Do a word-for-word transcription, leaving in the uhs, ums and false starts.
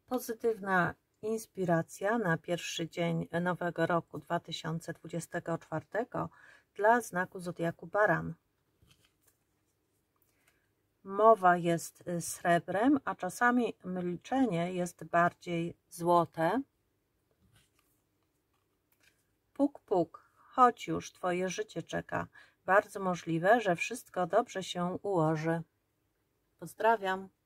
Pozytywna inspiracja na pierwszy dzień nowego roku dwa tysiące dwudziestego czwartego dla znaku zodiaku Baran. Mowa jest srebrem, a czasami milczenie jest bardziej złote. Puk, puk, chodź już, twoje życie czeka. Bardzo możliwe, że wszystko dobrze się ułoży. Pozdrawiam.